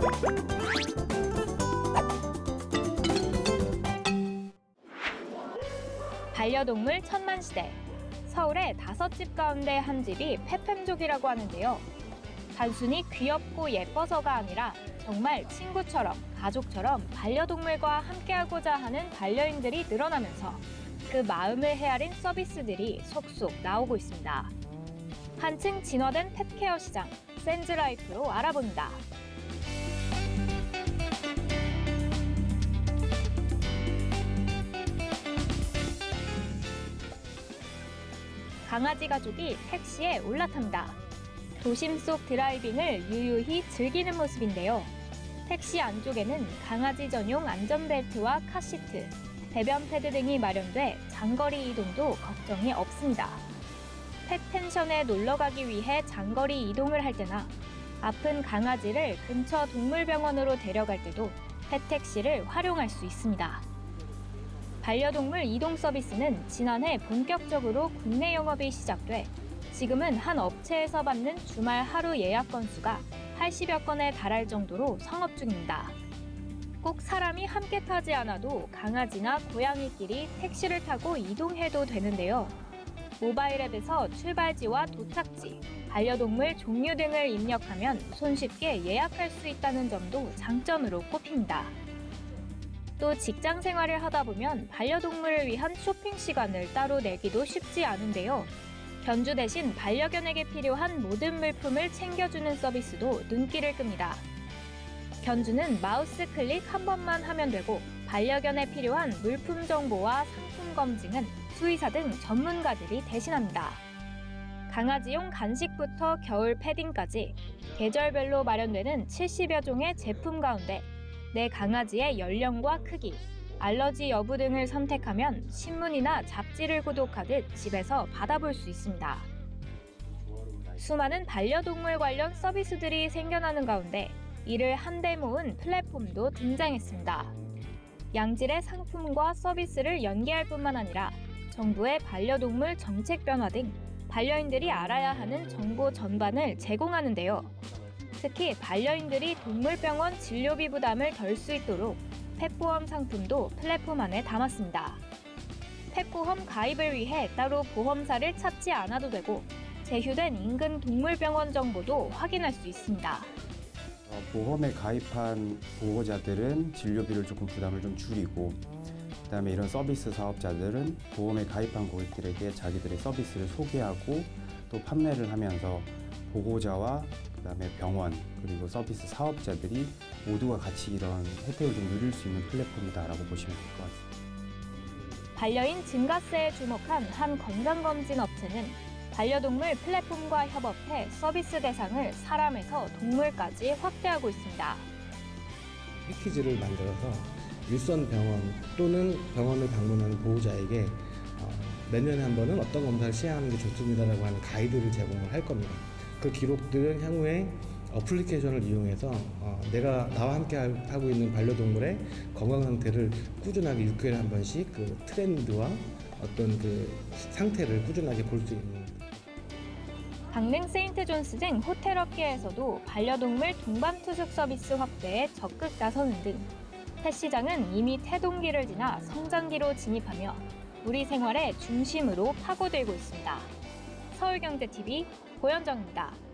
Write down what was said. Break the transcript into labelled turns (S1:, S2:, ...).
S1: 반려동물 천만시대. 서울의 5집 가운데 한 집이 페팸족이라고 하는데요. 단순히 귀엽고 예뻐서가 아니라 정말 친구처럼, 가족처럼 반려동물과 함께하고자 하는 반려인들이 늘어나면서 그 마음을 헤아린 서비스들이 속속 나오고 있습니다. 한층 진화된 펫케어 시장, 센즈라이프로 알아본다. 강아지 가족이 택시에 올라탑니다. 도심 속 드라이빙을 유유히 즐기는 모습인데요. 택시 안쪽에는 강아지 전용 안전벨트와 카시트, 배변 패드 등이 마련돼 장거리 이동도 걱정이 없습니다. 펫펜션에 놀러 가기 위해 장거리 이동을 할 때나 아픈 강아지를 근처 동물병원으로 데려갈 때도 펫택시를 활용할 수 있습니다. 반려동물 이동 서비스는 지난해 본격적으로 국내 영업이 시작돼 지금은 한 업체에서 받는 주말 하루 예약 건수가 80여 건에 달할 정도로 성업 중입니다. 꼭 사람이 함께 타지 않아도 강아지나 고양이끼리 택시를 타고 이동해도 되는데요. 모바일 앱에서 출발지와 도착지, 반려동물 종류 등을 입력하면 손쉽게 예약할 수 있다는 점도 장점으로 꼽힙니다. 또 직장 생활을 하다 보면 반려동물을 위한 쇼핑 시간을 따로 내기도 쉽지 않은데요. 견주 대신 반려견에게 필요한 모든 물품을 챙겨주는 서비스도 눈길을 끕니다. 견주는 마우스 클릭 한 번만 하면 되고 반려견에 필요한 물품 정보와 상품 검증은 수의사 등 전문가들이 대신합니다. 강아지용 간식부터 겨울 패딩까지 계절별로 마련되는 70여 종의 제품 가운데 내 강아지의 연령과 크기, 알러지 여부 등을 선택하면 신문이나 잡지를 구독하듯 집에서 받아볼 수 있습니다. 수많은 반려동물 관련 서비스들이 생겨나는 가운데 이를 한데 모은 플랫폼도 등장했습니다. 양질의 상품과 서비스를 연계할 뿐만 아니라 정부의 반려동물 정책 변화 등 반려인들이 알아야 하는 정보 전반을 제공하는데요. 특히 반려인들이 동물병원 진료비 부담을 덜 수 있도록 펫보험 상품도 플랫폼 안에 담았습니다. 펫보험 가입을 위해 따로 보험사를 찾지 않아도 되고 제휴된 인근 동물병원 정보도 확인할 수 있습니다.
S2: 보험에 가입한 보호자들은 진료비를 조금 부담을 좀 줄이고 그다음에 이런 서비스 사업자들은 보험에 가입한 고객들에게 자기들의 서비스를 소개하고 또 판매를 하면서 보호자와 그다음에 병원 그리고 서비스 사업자들이 모두가 같이 이런 혜택을 좀 누릴 수 있는 플랫폼이다라고 보시면 될 것 같습니다.
S1: 반려인 증가세에 주목한 한 건강검진 업체는 반려동물 플랫폼과 협업해 서비스 대상을 사람에서 동물까지 확대하고 있습니다.
S3: 패키지를 만들어서 일선 병원 또는 병원을 방문하는 보호자에게 몇 년에 한 번은 어떤 검사를 시행하는 게 좋습니다라고 하는 가이드를 제공을 할 겁니다. 그 기록들은 향후에 어플리케이션을 이용해서 내가 나와 함께 하고 있는 반려동물의 건강 상태를 꾸준하게 6개월에 한 번씩 그 트렌드와 어떤 그 상태를 꾸준하게 볼 수 있는.
S1: 강릉 세인트존스 등 호텔 업계에서도 반려동물 동반 투숙 서비스 확대에 적극 나서는 등 펫 시장은 이미 태동기를 지나 성장기로 진입하며 우리 생활의 중심으로 파고들고 있습니다. 서울경제TV 고현정입니다.